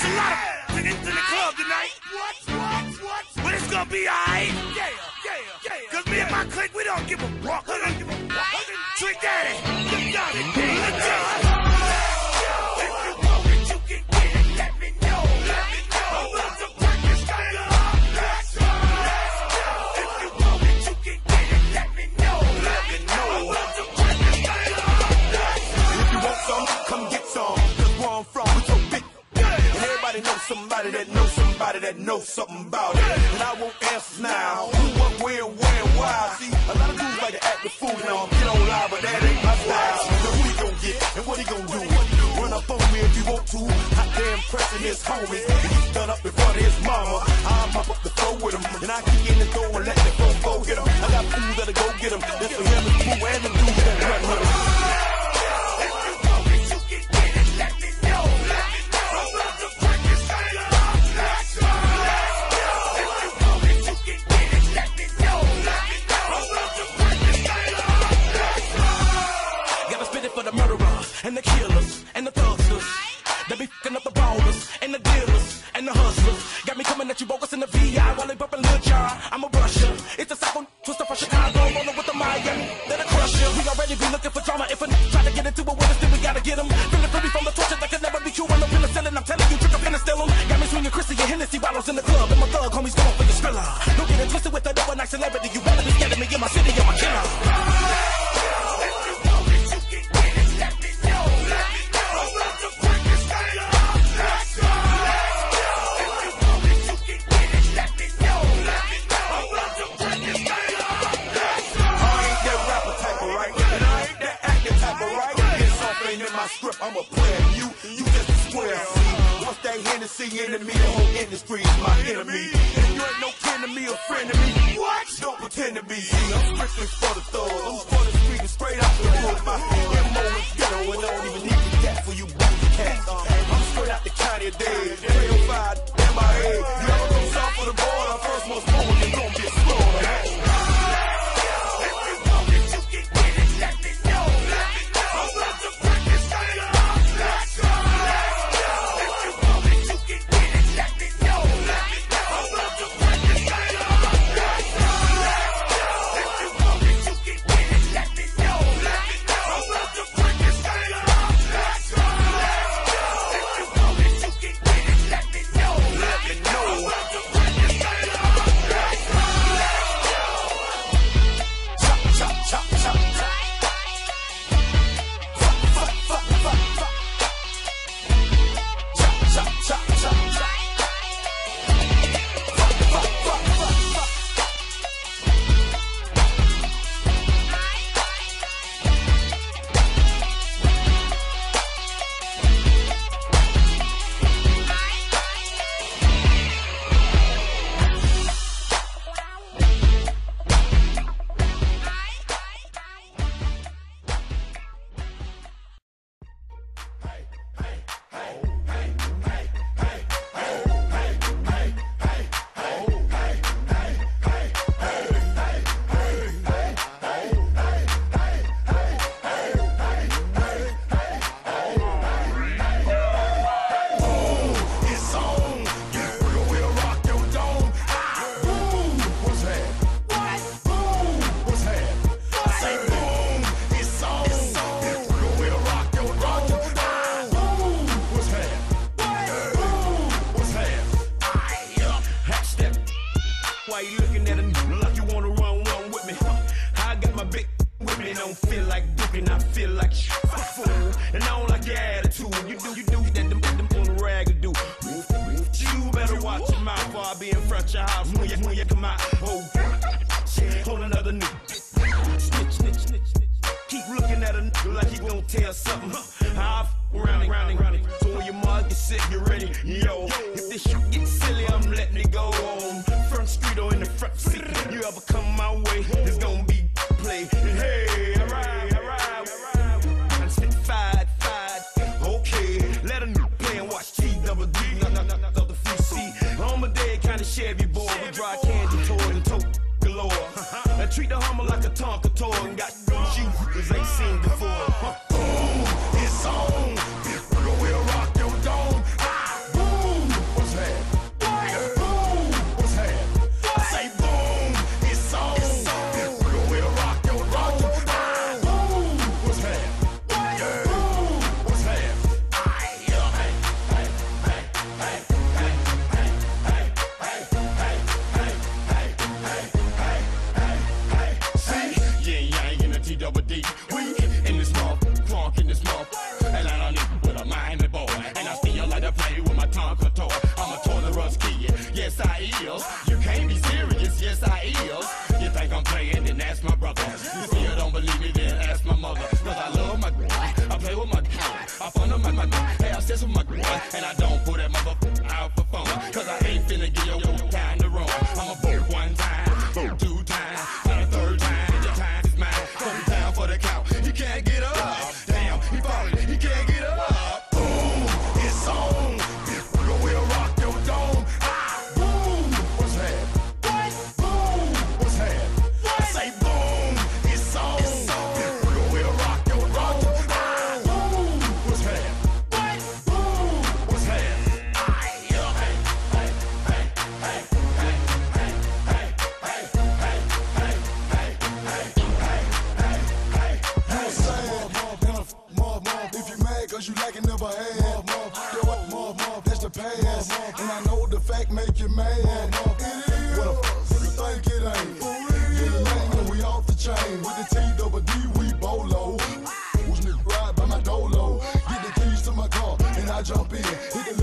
a lot of into the club tonight. What? But it's gonna be alright. Yeah. Cause me and my clique, we don't give a fuck. Trick Daddy, you got it, gang. Somebody that knows something about it. And I won't answer now. Who, what, where, why? See, a lot of dudes like to act the fool now. Get on live, but that ain't my style. So who he gon' get and what he gon' do? Run up on me if you want to. Hot damn pressing his homies. He's done up in front of his mama. I'm up the floor with him. And I kick in the door and let the go get him. I got fools that'll go get him. That's for him and Pooh and the dudes that run with him. And the killers, and the thugsters, they be fucking up the ballers, and the dealers, and the hustlers. Got me coming at you bogus in the VI while they bumping Lil John. I'm a rusher. It's a psycho twister from Chicago, rolling with the Miami. Then I crush you. We already be looking for drama. If a try to get into it with us, then we gotta get them. Feeling free from the torture that could never be cured. No penicillin, I'm telling you, trick up in the steal them. Got me swinging Chrissy and Hennessy bottles in the club, and my thug homies going for the thriller. Don't get it twisted with that overnight celebrity. You better be scared of me in my city, I'm a killer. I'm a player, you just a square. See, once that Hennessy enemy, the whole industry is my enemy. And you ain't no kin to me or friend to me. What? Don't pretend to be. See, I'm strictly for the thug. I'm for the street and straight out the hood. My MO is ghetto and don't even need the cat for you booty cats. I'm straight out the county of dead. 305 MIA. You ever go south of the border? First most born, you're gonna get slaughtered. Why you looking at him like you wanna run with me? I got my big with me, don't feel like duking, I feel like fool. And I don't like your attitude. You do that them on the rag do. You better watch your mouth while I be in front of your house. When you come out, hold another nigga. Snitch. Keep looking at a nigga like he gonna tell something. I round it. So when your mug gets sick, you ready? Yo, if this shit gets silly, I'm letting it go on. Front street or in the front seat. You ever come my way, it's gonna be play. And hey, alright. I'm stick fired. Okay, let a nigga play and watch TWD. Not the FCC. I'm a dead kind of Chevy boy with dry candy toys and tote galore. I treat the Hummer like a Tonka toy and got shoes cause ain't seen before. Boom, it's on. This nigga will rock your dome. Boom, yes I is. You can't be serious, yes I is. You think I'm playing, then ask my brother. You still don't believe me, then ask my mother. Cause I love my I play with my I fun up my have sex with my and I don't put that motherfucker out for fun. Cause I ain't finna give your time to run. I'ma vote one time, vote 2 times, and a 3rd time, your time is mine. Come down for the count, he can't get up. Damn, he falling, he can't get up. Boom, it's on. We'll rock your dome. Ah, boom, what's that? What? Boom, what's that? I say boom, it's on. It's on. We'll rock your dome. Ah, boom, what's that? What? Boom, what's that? If you mad cause you like it never had that's the past. And I know the fact make you mad. What the fuck you think it ain't? Get a lane and we off the chain. With the T-double-D we bolo. Who's nigga ride by my dolo? Get the keys to my car and I jump in. Hit the